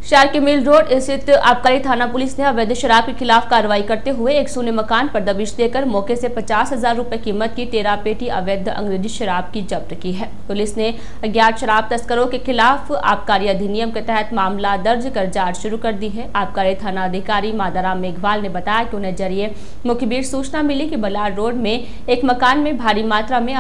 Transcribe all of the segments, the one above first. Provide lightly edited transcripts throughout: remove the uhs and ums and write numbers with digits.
शहर के mill road स्थित आबकारी थाना पुलिस ने अवैध शराब के खिलाफ कार्रवाई करते हुए एक सूने मकान पर दबिश देकर मौके से 50,000 रुपए कीमत की 13 पेटी अवैध अंग्रेजी शराब की जब्त की है। पुलिस ने अज्ञात शराब तस्करों के खिलाफ आबकारी अधिनियम के तहत मामला दर्ज कर जांच शुरू कर दी है। आबकारी थाना अधिकारी मादाराम मेघवाल ने बताया कि उन्हें जरिए मुखबिर सूचना मिली कि बलाड रोड में एक मकान में भारी मात्रा में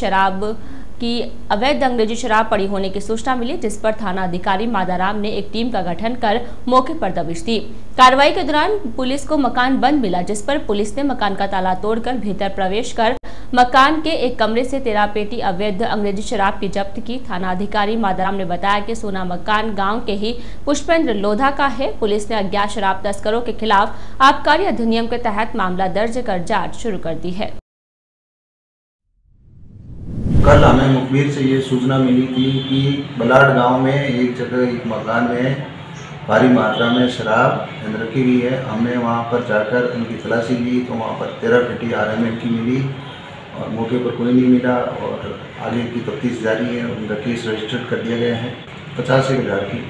अवैध अंग्रेजी शराब पड़ी होने की सूचना मिली, जिस पर थाना अधिकारी मादाराम ने एक टीम का गठन कर मौके पर दबिश दी। कार्रवाई के दौरान पुलिस को मकान बंद मिला, जिस पर पुलिस ने मकान का ताला तोड़कर भीतर प्रवेश कर मकान के एक कमरे से 13 पेटी अवैध अंग्रेजी शराब की जब्त की। थाना अधिकारी मादाराम ने बताया कि सोना मकान गाँव के ही पुष्पेंद्र लोधा का है। पुलिस ने अज्ञात शराब तस्करों के खिलाफ आबकारी अधिनियम के तहत मामला दर्ज कर जाँच शुरू कर दी है। कल हमें मुखबिर से ये सूचना मिली थी कि बलाड गांव में एक जगह एक मकान में भारी मात्रा में शराब रखी हुई है। हमने वहां पर जाकर उनकी तलाशी ली तो वहां पर 13 पेटी RML की मिली और मौके पर कोई नहीं मिला और आगे की तफ्तीश जारी है। उनका केस रजिस्टर्ड कर दिया गया है 85,000 की।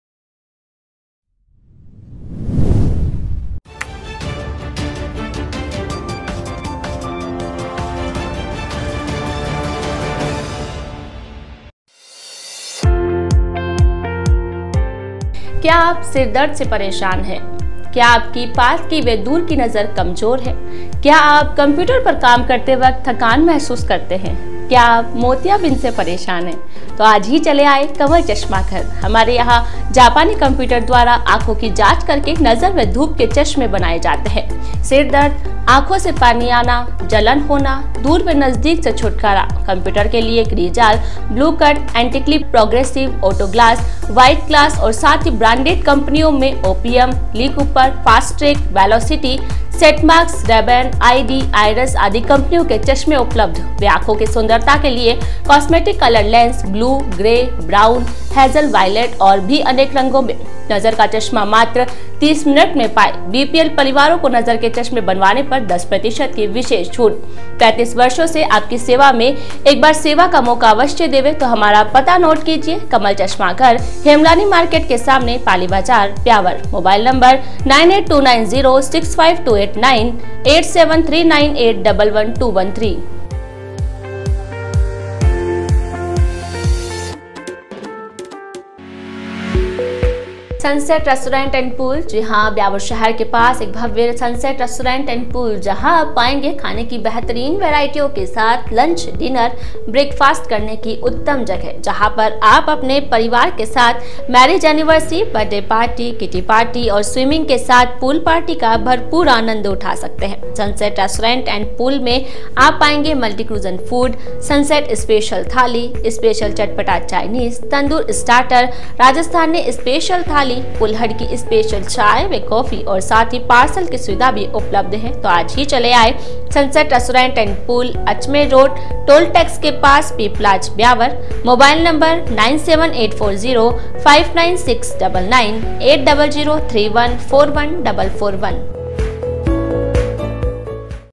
क्या आप सिर दर्द से परेशान हैं? क्या आपकी पास की व दूर की नज़र कमजोर है? क्या आप कंप्यूटर पर काम करते वक्त थकान महसूस करते हैं? क्या आप मोतियाबिंद से परेशान हैं? तो आज ही चले आए कमल चश्मा घर। हमारे यहाँ जापानी कंप्यूटर द्वारा आंखों की जांच करके नजर व धूप के चश्मे बनाए जाते हैं। सिर दर्द, आंखों से पानी आना, जलन होना, दूर व नजदीक से छुटकारा। कंप्यूटर के लिए ग्रीजाल, ब्लू कट, एंटीक्लिप, progressive, auto glass, white glass और साथ ही ब्रांडेड कंपनियों में OPM, Lee Cooper, Fastrack, velocity, सेटमार्क्स, रेबन, आईडी, आइरस आदि कंपनियों के चश्मे उपलब्ध। वे आंखों की सुंदरता के लिए cosmetic colour lens, blue, grey, brown, hazel, violet और भी अनेक रंगों में। नजर का चश्मा मात्र 30 मिनट में पाए। बीपीएल परिवारों को नजर के चश्मे बनवाने पर 10% की विशेष छूट। 35 वर्षों से आपकी सेवा में, एक बार सेवा का मौका अवश्य देवे तो हमारा पता नोट कीजिए। कमल चश्मा घर, हेमलानी मार्केट के सामने, पाली बाजार, Beawar. Mobile number 9829065289 8739811213। Sunset restaurant and pool. जी हाँ, ब्यावर शहर के पास एक भव्य सनसेट रेस्टोरेंट एंड पूल, जहां आप पाएंगे खाने की बेहतरीन वैरायटियों के साथ लंच, डिनर, ब्रेकफास्ट करने की उत्तम जगह, जहां पर आप अपने परिवार के साथ marriage anniversary, birthday party, kitty party और स्विमिंग के साथ पूल पार्टी का भरपूर आनंद उठा सकते हैं। सनसेट रेस्टोरेंट एंड पूल में आप पाएंगे multi cuisine food, sunset special thali, special चटपटा Chinese, tandoor starter, Rajasthani special thali, कुल्हड़ की स्पेशल चाय व कॉफी और साथ ही पार्सल की सुविधा भी उपलब्ध है। तो आज ही चले आए sunset restaurant and pool, Ajmer road, toll tax के पास, पीपलाज, ब्यावर। Mobile number 9784059699 800314141।